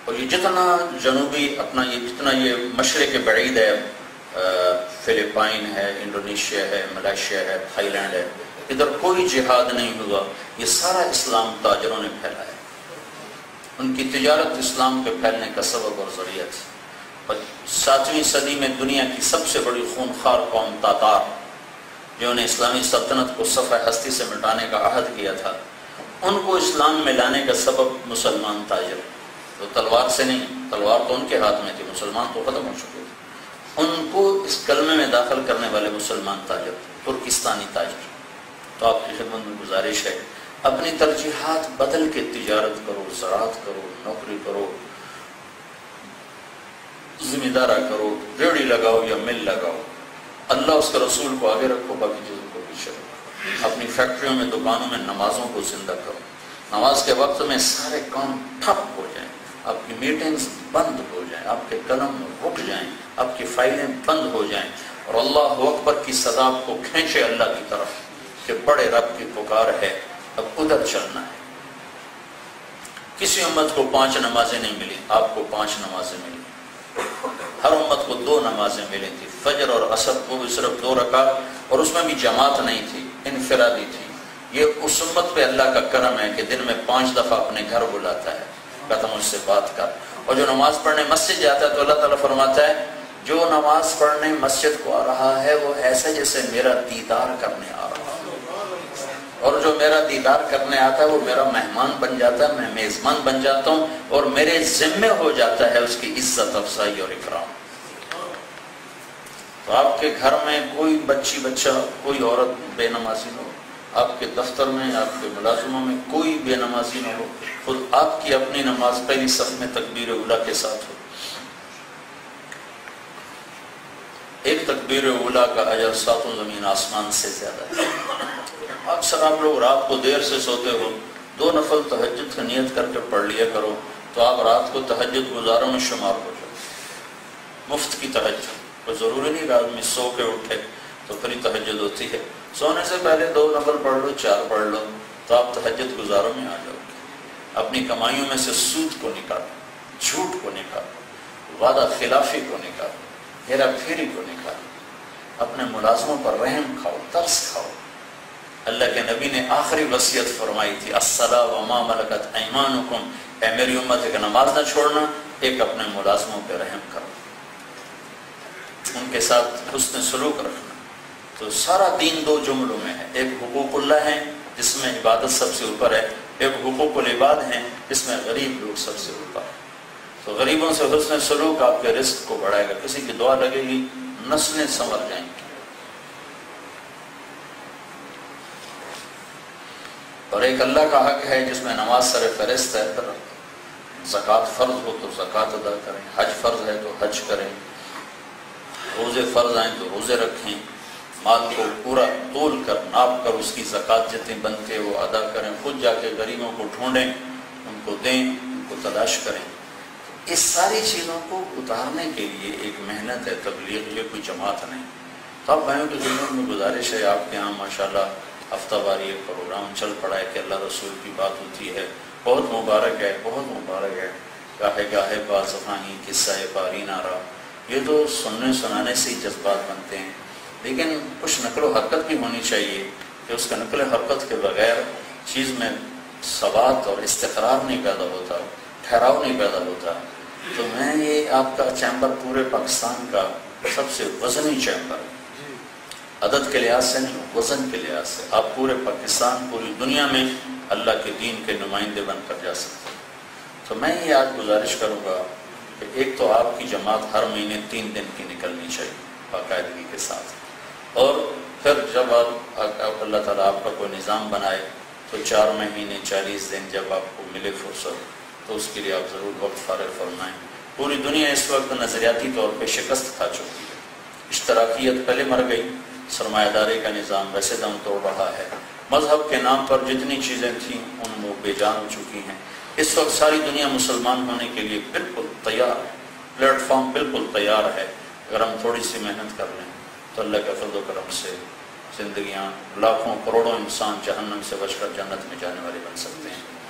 اور یہ جتنا جنوبی اپنا یہ جتنا یہ مشرق بعید ہے، فلپائن ہے، انڈونیشیا ہے، ملائیشیا ہے، تھائی لینڈ ہے، ادھر کوئی جہاد نہیں ہوا، یہ سارا اسلام تاجروں نے پھیلایا۔ ان کی تجارت اسلام کے پھیلنے کا سبب اور ذریعہ تھی۔ اور 7ویں صدی میں دنیا کی سب سے بڑی خونخوار قوم تاتار، جنہوں نے اسلامی سلطنت کو صفحہ ہستی سے مٹانے کا عہد کیا تھا، ان کو اسلام میں لانے کا سبب مسلمان تاجر، تو تلوار سے نہیں، تلوار تو ان کے ہاتھ میں تھی، مسلمان تو ختم ہو چکے تھے، ان کو اس کلمے میں داخل کرنے والے مسلمان تاجر، ترکستانی تاجر۔ تو آپ کی خدمت میں گزارش ہے، اپنی ترجیحات بدل کے تجارت کرو، زراعت کرو، نوکری کرو، ذمہ دارہ کرو، ریڑھی لگاؤ یا مل لگاؤ، اللہ اس کے رسول کو آگے رکھو، باقی چیزوں کو پیچھے رکھو۔ اپنی فیکٹریوں میں، دکانوں میں نمازوں کو زندہ کرو، نماز کے وقت میں سارے کام ٹھپ ہو جائیں، آپ کی میٹنگز بند ہو جائیں، آپ کے قلم رک جائیں، آپ کی فائلیں بند ہو جائیں، اور اللہ اکبر کی صدا آپ کو کھینچے اللہ کی طرف کہ بڑے رب کی پکار ہے، اب ادھر چلنا ہے۔ کسی امت کو 5 نمازیں نہیں ملی، آپ کو 5 نمازیں ملی۔ ہر امت کو 2 نمازیں ملی تھی، فجر اور عصر، وہ بھی صرف 2 رکعت، اور اس میں بھی جماعت نہیں تھی، انفرادی تھی۔ یہ اس امت پہ اللہ کا کرم ہے کہ دن میں 5 دفعہ اپنے گھر بلاتا ہے، کہتا مجھ سے بات کر۔ اور جو نماز پڑھنے مسجد جاتا ہے تو اللہ تعالیٰ فرماتا ہے جو نماز پڑھنے مسجد کو آ رہا ہے وہ ایسا جیسے میرا دیدار کرنے آ رہا ہے، اور جو میرا دیدار کرنے آتا ہے وہ میرا مہمان بن جاتا ہے، میں میزبان بن جاتا ہوں، اور میرے ذمے ہو جاتا ہے اس کی عزت افزائی اور اکرام۔ تو آپ کے گھر میں کوئی بچی بچہ، کوئی عورت بے نمازی نہ ہو، آپ کے دفتر میں، آپ کے ملازموں میں کوئی بے نمازی نہ ہو، خود آپ کی اپنی نماز پہلی صف میں تکبیر اولیٰ کے ساتھ ہو۔ ایک تکبیر اولیٰ کا اجر 7 زمین آسمان سے زیادہ ہے۔ اکثر آپ لوگ رات کو دیر سے سوتے ہو، 2 نفل تہجد کی نیت کر کے پڑھ لیا کرو، تو آپ رات کو تہجد گزاروں میں شمار ہو جائے۔ مفت کی تہجد، کوئی ضروری نہیں کہ آدمی سو کے اٹھے تو پھر ہی تہجد ہوتی ہے، سونے سے پہلے 2 نفل پڑھ لو، 4 پڑھ لو، تو آپ تہجد گزاروں میں آ جاؤ گے۔ اپنی کمائیوں میں سے سود کو نکالو، جھوٹ کو نکالو، وعدہ خلافی کو نکالو، ہیرا پھیری کو نکالو، اپنے ملازموں پر رحم کھاؤ، ترس کھاؤ۔ اللہ کے نبی نے آخری وصیت فرمائی تھی الصلاۃ وما ملکت ایمانکم، اے میری امت ایک نماز نہ چھوڑنا، ایک اپنے ملازموں پہ رحم کرو، ان کے ساتھ حسن سلوک رکھنا۔ تو سارا دین 2 جملوں میں ہے، ایک حقوق اللہ ہے جس میں عبادت سب سے اوپر ہے، ایک حقوق العباد ہیں جس میں غریب لوگ سب سے اوپر ہے۔ تو غریبوں سے حسن سلوک آپ کے رزق کو بڑھائے گا، کسی کی دعا لگے گی نسلیں سنور جائیں گی۔ اور ایک اللہ کا حق ہے جس میں نماز سر فہرست ہے، زکوٰۃ فرض ہو تو زکوٰۃ ادا کریں، حج فرض ہے تو حج کریں، روزے فرض آئیں تو روزے رکھیں، مال کو پورا تول کر ناپ کر اس کی زکوٰۃ جتنی بنتی ہے وہ ادا کریں، خود جا کے غریبوں کو ڈھونڈیں، ان کو دیں، ان کو تلاش کریں۔ اس ساری چیزوں کو اتارنے کے لیے ایک محنت ہے تبلیغ، یہ کوئی جماعت نہیں۔ تو آپ بھائیوں کی خدمت میں گزارش ہے، آپ کے یہاں ماشاءاللہ ہفتہ وار یہ پروگرام چل پڑا ہے کہ اللہ رسول کی بات ہوتی ہے، بہت مبارک ہے، بہت مبارک ہے۔ گاہے گاہے باز افانی قصہ پاری نارا، یہ تو سننے سنانے سے ہی جذبات بنتے ہیں، لیکن کچھ نقل و حرکت بھی ہونی چاہیے کہ اس کا نقل و حرکت کے بغیر چیز میں ثبات اور استقرار نہیں پیدا ہوتا، ٹھہراؤ نہیں پیدا ہوتا۔ تو میں یہ آپ کا چیمبر پورے پاکستان کا سب سے وزنی چیمبر ہے، عدد کے لحاظ سے نہیں، وزن کے لحاظ سے آپ پورے پاکستان، پوری دنیا میں اللہ کے دین کے نمائندے بن کر جا سکتے ہیں۔ تو میں یہ آج گزارش کروں گا کہ ایک تو آپ کی جماعت ہر مہینے 3 دن کی نکلنی چاہیے باقاعدگی کے ساتھ، اور پھر جب آپ اللہ تعالیٰ آپ کا کوئی نظام بنائے تو 4 مہینے 40 دن جب آپ کو ملے فرصت تو اس کے لیے آپ ضرور وقت فارغ فرمائیں۔ پوری دنیا اس وقت نظریاتی طور پہ شکست کھا چکی ہے، اشتراکیت پہلے مر گئی، سرمایہ داری کا نظام ویسے دم توڑ رہا ہے، مذہب کے نام پر جتنی چیزیں تھیں ان وہ بے جان ہو چکی ہیں۔ اس وقت ساری دنیا مسلمان ہونے کے لیے بالکل تیار ہے، پلیٹ فارم بالکل تیار ہے، اگر ہم تھوڑی سی محنت کر لیں تو اللہ کے فضل و کرم سے زندگیاں لاکھوں کروڑوں انسان جہنم سے بچ کر جنت میں جانے والے بن سکتے ہیں۔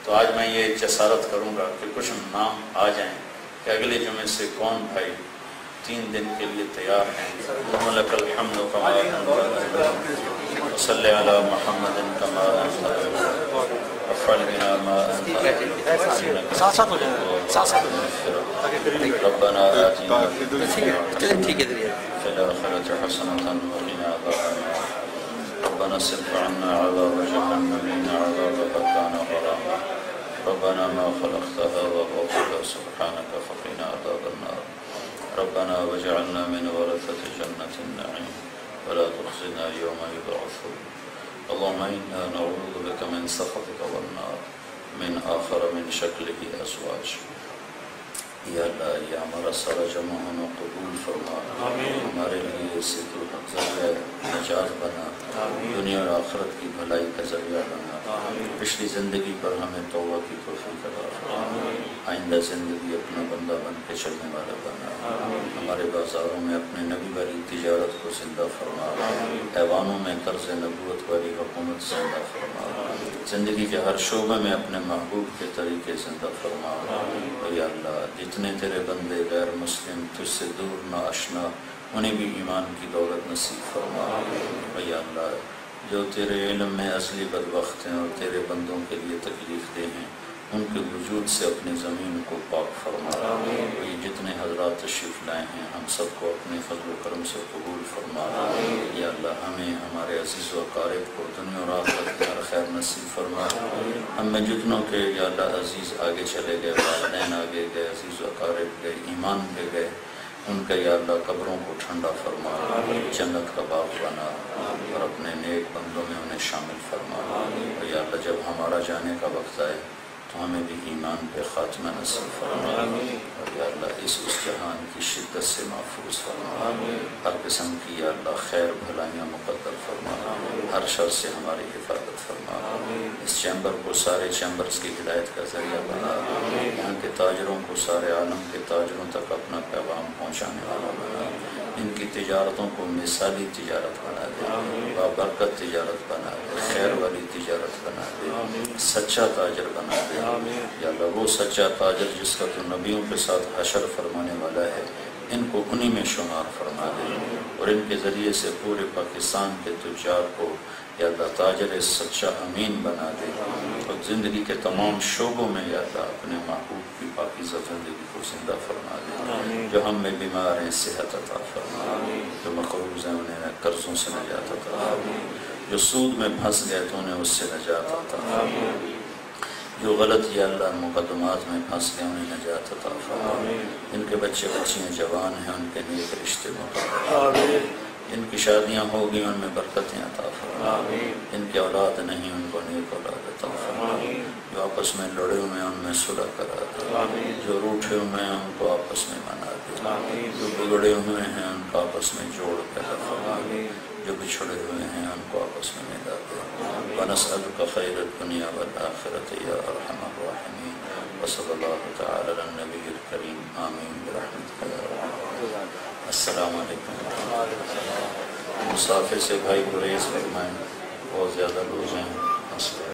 تو آج میں یہ جسارت کروں گا کہ کچھ نام آ جائیں کہ اگلے جمعے سے کون بھائی 3 دن کے لیے تیار ہیں. وَلَكَ الْحَمْدُ كَمَا أَنْتَ وَصَلِّ عَلَى مُحَمَّدٍ كَمَا أَنْتَ وَافْعَلْ بِنَا مَا أَنْتَ رَبَّنَا آتِنَا فِي الْآخِرَةِ حَسَنَةً وَقِنَا عَذَابَ النَّارِ ربنا اصرف عنا عذاب جهنم إن عذابها كان غراما ربنا ما خلقت هذا باطلا سبحانك فقنا عذاب النار ربنا واجعلنا من ورثة جنة النعيم ولا تخزنا يوم يبعثون اللهم إنا نعوذ بك من سخطك والنار من آخر من شكله أزواج. یا اللہ یہ ہمارا سارا جمع ہونا قبول فرما, ہمارے لیے اس سے تو ذریعہ نجات بنا, دنیا اور آخرت کی بھلائی کا ذریعہ بنا. پچھلی زندگی پر ہمیں توبہ کی توفیق عطا فرما, آئندہ زندگی اپنا بندہ بن کے چلنے والا بنا. ہمارے بازاروں میں اپنے نبی والی تجارت کو زندہ فرما, ایوانوں میں طرز نبوت والی حکومت زندہ فرما, زندگی کے ہر شعبے میں اپنے محبوب کے طریقے زندہ فرما. یا اللہ جتنے تیرے بندے غیر مسلم تجھ سے دور نہ آشنا انہیں بھی ایمان کی دولت نصیب فرما. یا اللہ جو تیرے علم میں اصلی بدبخت ہیں اور تیرے بندوں کے لیے تکلیف دہ ہیں ان کے وجود سے اپنی زمین کو پاک فرما. یہ جتنے حضرات تشریف لائے ہیں ہم سب کو اپنے فضل و کرم سے قبول فرما. یا اللہ ہمیں ہمارے عزیز و اقارب کو دنیا اور آخرت میں ہر خیر نصیب فرما. ہم میں جتنوں کے یا اللہ عزیز آگے چلے گئے, والدین آگے گئے, عزیز و اقارب گئے, ایمان پہ گئے, ان کے یا اللہ قبروں کو ٹھنڈا فرما, جنت کا باغ بنا اور اپنے نیک بندوں میں انہیں شامل فرما. یا اللہ جب ہمارا جانے کا وقت آئے تو ہمیں بھی ایمان پہ خاتمہ نصیب فرما. اور یا اللہ اس جہان کی شدت سے محفوظ فرما, ہر قسم کی یا اللہ خیر بھلائیاں مقدر فرما, ہر شر سے ہماری حفاظت فرما. اس چیمبر کو سارے چیمبرز کی ہدایت کا ذریعہ بنا, یہاں کے تاجروں کو سارے عالم کے تاجروں تک اپنا پیغام پہنچانے والا بنا. ان کی تجارتوں کو مثالی تجارت بنا دے, بابرکت تجارت بنا دے, خیر والی تجارت بنا دے, سچا تاجر بنا دے. یا اللہ وہ سچا تاجر جس کا تو نبیوں کے ساتھ حشر فرمانے والا ہے ان کو انہی میں شمار فرما دے, اور ان کے ذریعے سے پورے پاکستان کے تجار کو یا اللہ تاجر سچا امین بنا دے, اور زندگی کے تمام شعبوں میں یا اللہ اپنے محبوب کی پاکیزہ زندگی کو زندہ فرما دے. جو ہم میں بیمار ہیں صحت عطا فرما, جو مقروض ہیں انہیں قرضوں سے نجات عطا فرما, جو سود میں پھنس گئے تو انہیں اس سے نجات عطا فرما, جو غلط یا اللہ مقدمات میں پھنس گئے انہیں نجات عطا فرما. ان کے بچے بچیاں جوان ہیں ان کے نیک رشتے مقرر, ان کی شادیاں ہو گئی ان میں برکتیں عطا فرما. ان کی اولاد نہیں ان کو نیک اولاد عطا فرما. جو آپس میں لڑے ہوئے ہیں ان میں صلح کرا دے, جو روٹھے ہوئے ہیں ان کو آپس میں منا دے, جو بگڑے ہوئے ہیں ان کو آپس میں جوڑ پیدا فرما, جو بچھڑے ہوئے ہیں ان کو آپس میں ملا دے. وَنَسْأَلُكَ خَيْرَ الدُّنْيَا وَالْآخِرَةِ يَا أَرْحَمَ الرَّاحِمِينَ وصلی اللہ تعالی علی النبی الکریم آمین برحمتک یا رب. السلام علیکم. مسافر سے بھائی گریز فرمائیں, بہت زیادہ لوگ ہیں.